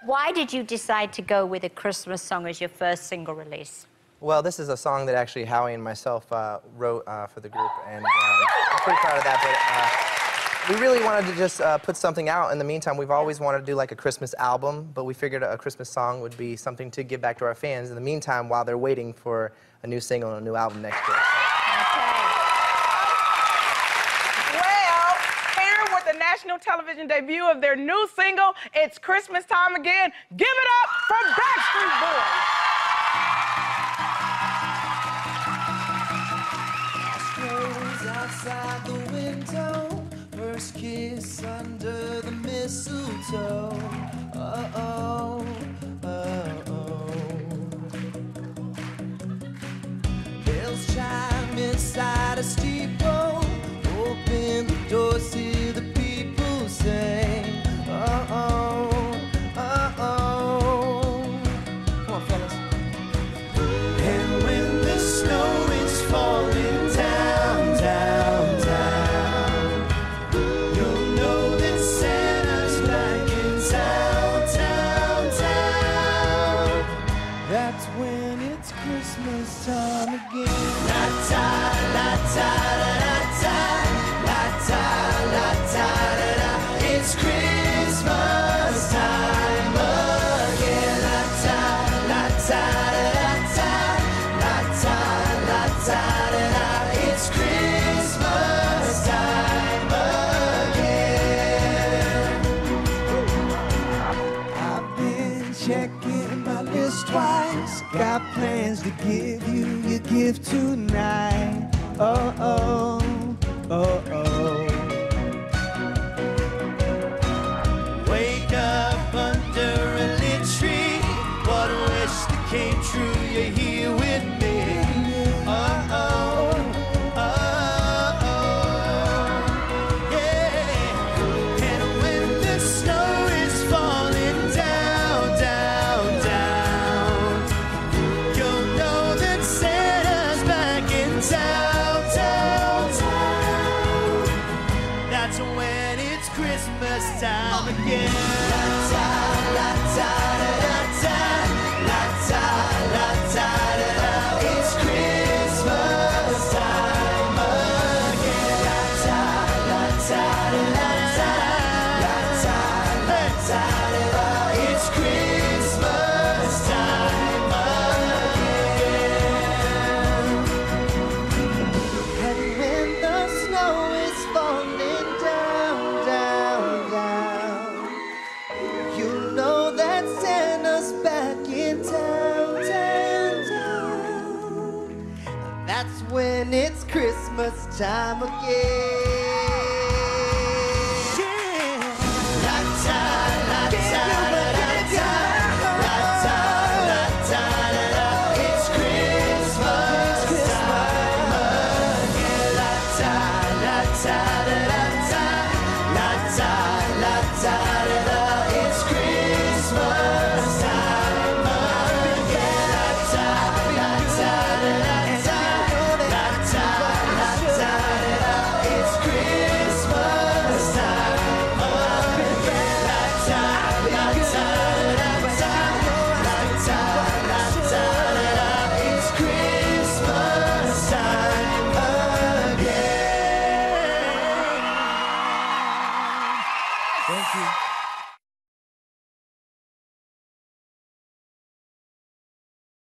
Why did you decide to go with a Christmas song as your first single release? Well, this is a song that actually Howie and myself wrote for the group, and I'm pretty proud of that. But we really wanted to just put something out. In the meantime, we've always wanted to do like a Christmas album, but we figured a Christmas song would be something to give back to our fans in the meantime while they're waiting for a new single and a new album next year. National television debut of their new single, It's Christmas Time Again. Give it up for Backstreet Boys outside the window, first kiss under the mistletoe. Uh-oh, uh-oh. Bells chime inside a steeple, open the doors to the say, uh-oh, uh-oh. Come on, fellas. And when the snow is falling down, down, down, you'll know that Santa's back in town, town, town. That's when it's Christmas time again. La-ta, la-ta, la-ta, la-ta, la-ta, la-ta. It's Christmas time again. La-ta, la-ta, la-ta, la-ta, la-ta, la-ta. It's Christmas time again. I've been checking my list twice. Got plans to give you your gift tonight. Uh-oh, uh-oh. Came true, you're here with me. Uh-oh, uh-oh, yeah. And when the snow is falling down, down, down, you'll know that Santa's back in town, town, town. That's when it's Christmas time again. La-ta, la-ta, la-ta. It's Christmas time again. It's Christmas time again. And when the snow is falling down, down, down, you know that Santa's back in town. That's when it's Christmas time again.